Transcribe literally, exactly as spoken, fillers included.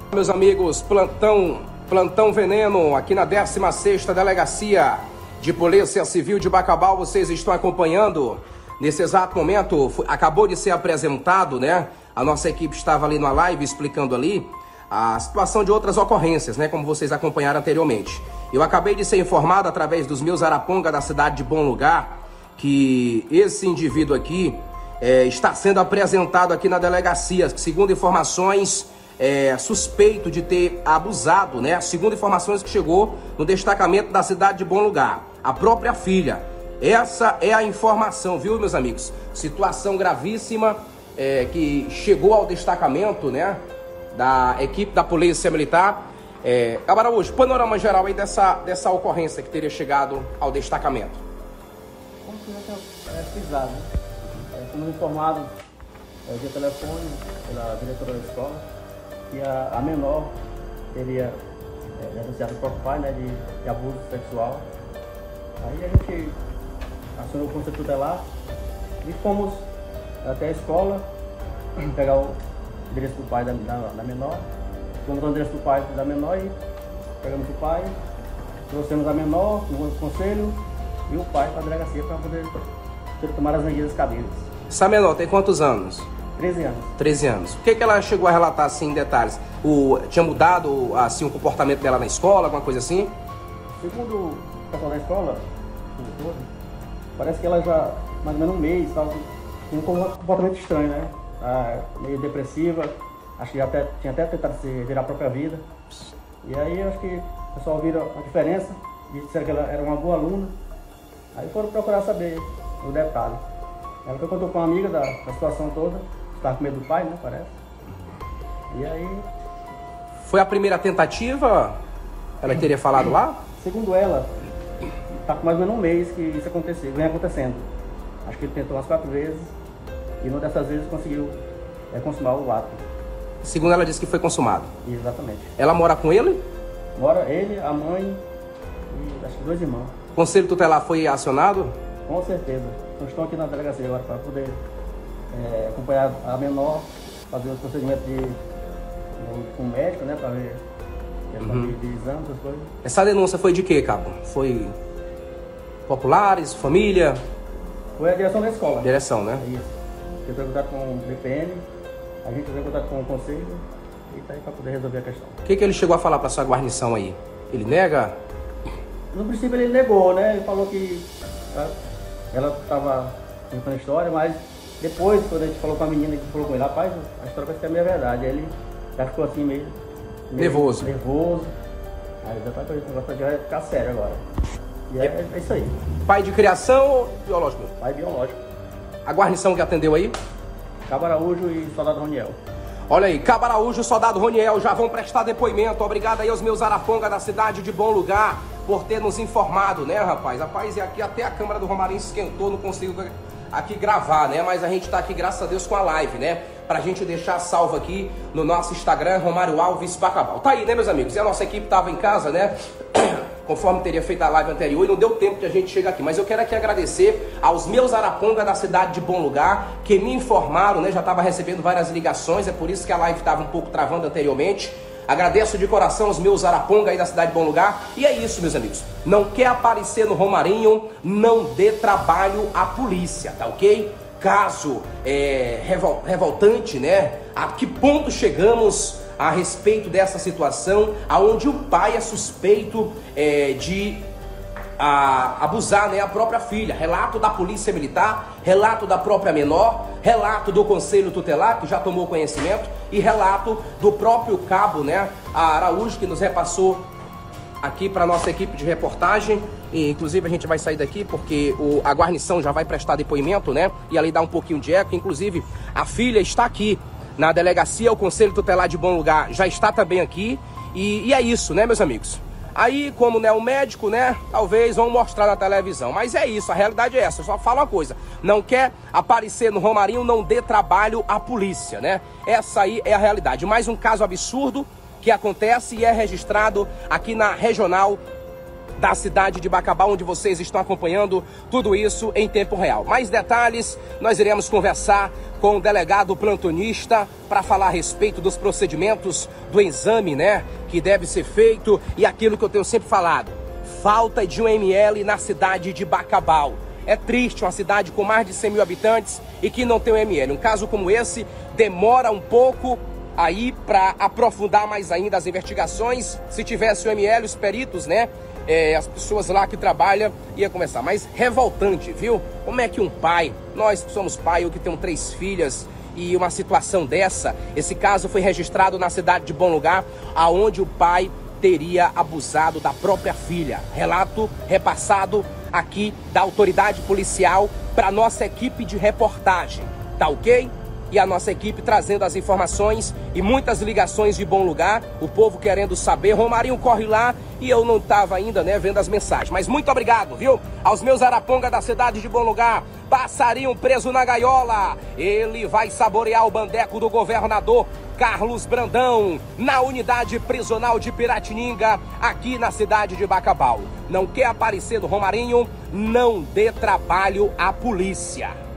Meus amigos, plantão, plantão veneno aqui na décima sexta Delegacia de Polícia Civil de Bacabal, vocês estão acompanhando. Nesse exato momento, acabou de ser apresentado, né? A nossa equipe estava ali na live explicando ali a situação de outras ocorrências, né? Como vocês acompanharam anteriormente. Eu acabei de ser informado através dos meus araponga da cidade de Bom Lugar que esse indivíduo aqui é, está sendo apresentado aqui na delegacia, segundo informações, é, suspeito de ter abusado, né? Segundo informações que chegou no destacamento da cidade de Bom Lugar, a própria filha. Essa é a informação, viu, meus amigos? Situação gravíssima é, que chegou ao destacamento, né, da equipe da Polícia Militar. É, Cabaraújo, panorama geral aí dessa, dessa ocorrência que teria chegado ao destacamento. Como que já tinha pesquisado, né? É, fomos informados é, via telefone pela diretora da escola que a, a menor teria é, denunciado o próprio pai, né, de, de abuso sexual. Aí a gente acionou o conselho tutelar e fomos até a escola pegar o endereço do pai da, da, da menor. Fomos ao endereço do pai da menor e pegamos o pai, trouxemos a menor, o conselho e o pai para a delegacia para poder tomar as medidas cabíveis. Essa menor tem quantos anos? treze anos. treze anos. O que, que ela chegou a relatar assim em detalhes? O, tinha mudado assim, o comportamento dela na escola, alguma coisa assim? Segundo o pessoal da escola, parece que ela já, mais ou menos um mês, estava com um comportamento estranho, né? Ah, meio depressiva, acho que já até, tinha até tentado se virar a própria vida. E aí acho que o pessoal viu a diferença, disseram que ela era uma boa aluna, aí foram procurar saber o detalhe. Ela foi contou com uma amiga da, da situação toda, estava com medo do pai, né, parece. E aí... Foi a primeira tentativa? Ela teria falado lá? Segundo ela, está com mais ou menos um mês que isso aconteceu, vem acontecendo. Acho que ele tentou umas quatro vezes e uma dessas vezes conseguiu é, consumar o ato. Segundo ela disse que foi consumado. Exatamente. Ela mora com ele? Mora ele, a mãe e acho que dois irmãos. O conselho tutelar foi acionado? Com certeza. Então, estou aqui na delegacia agora para poder é, acompanhar a menor, fazer os procedimentos de, de, com o médico, né, para ver questão uhum. de, de exame, essas coisas. Essa denúncia foi de quê, cabo? Foi populares, família? Foi a direção da escola. Direção, né? É isso. Eu tenho contato com o B P M, a gente tem contato com o conselho e está aí para poder resolver a questão. O que, que ele chegou a falar para sua guarnição aí? Ele nega? No princípio ele negou, né? Ele falou que ela estava contando a história, mas depois, quando a gente falou com a menina que falou com ele, rapaz, a história vai ser a minha verdade. Aí ele já ficou assim meio... meio nervoso. Nervoso. Aí já tá com o negócio de ficar sério agora. E é, é, é isso aí. Pai de criação ou biológico? Pai biológico. A guarnição que atendeu aí? Cabaraújo e Soldado Roniel. Olha aí, Cabaraújo e Soldado Roniel já vão prestar depoimento. Obrigado aí aos meus araponga da cidade de Bom Lugar por ter nos informado, né, rapaz? Rapaz, e aqui até a câmera do Romarinho esquentou, não consigo aqui gravar, né? Mas a gente tá aqui, graças a Deus, com a live, né? Pra gente deixar salvo aqui no nosso Instagram, Romário Alves Bacabal. Tá aí, né, meus amigos? E a nossa equipe tava em casa, né? Conforme teria feito a live anterior, e não deu tempo de a gente chegar aqui. Mas eu quero aqui agradecer aos meus araponga da cidade de Bom Lugar, que me informaram, né? Já estava recebendo várias ligações, é por isso que a live estava um pouco travando anteriormente. Agradeço de coração os meus araponga aí da cidade de Bom Lugar. E é isso, meus amigos. Não quer aparecer no Romarinho, não dê trabalho à polícia, tá ok? Caso é, revol, revoltante, né? A que ponto chegamos a respeito dessa situação, aonde o pai é suspeito é, de a, abusar, né, a própria filha. Relato da Polícia Militar, relato da própria menor, relato do Conselho Tutelar, que já tomou conhecimento, e relato do próprio cabo, né, a Araújo, que nos repassou aqui para nossa equipe de reportagem. E, inclusive, a gente vai sair daqui porque o, a guarnição já vai prestar depoimento, né, e ali dá um pouquinho de eco. Inclusive, a filha está aqui na delegacia, o Conselho Tutelar de Bom Lugar já está também aqui. E, e é isso, né, meus amigos? Aí, como né, o médico, né, talvez vão mostrar na televisão. Mas é isso, a realidade é essa. Eu só falo uma coisa: não quer aparecer no Romarinho, não dê trabalho à polícia, né? Essa aí é a realidade. Mais um caso absurdo que acontece e é registrado aqui na Regional da cidade de Bacabal, onde vocês estão acompanhando tudo isso em tempo real. Mais detalhes, nós iremos conversar com o delegado plantonista para falar a respeito dos procedimentos do exame, né, que deve ser feito e aquilo que eu tenho sempre falado, falta de um M L na cidade de Bacabal. É triste uma cidade com mais de cem mil habitantes e que não tem um M L. Um caso como esse demora um pouco aí para aprofundar mais ainda as investigações. Se tivesse o M L, os peritos, né, é, as pessoas lá que trabalham, ia começar. Mas revoltante, viu? Como é que um pai, nós que somos pai, eu que tenho três filhas, e uma situação dessa, esse caso foi registrado na cidade de Bom Lugar, aonde o pai teria abusado da própria filha. Relato repassado aqui da autoridade policial para nossa equipe de reportagem, tá ok? E a nossa equipe trazendo as informações e muitas ligações de Bom Lugar, o povo querendo saber. Romarinho corre lá e eu não estava ainda, né, vendo as mensagens. Mas muito obrigado, viu? Aos meus araponga da cidade de Bom Lugar. Passarinho preso na gaiola. Ele vai saborear o bandeco do governador Carlos Brandão na unidade prisional de Piratininga, aqui na cidade de Bacabal. Não quer aparecer do Romarinho? Não dê trabalho à polícia.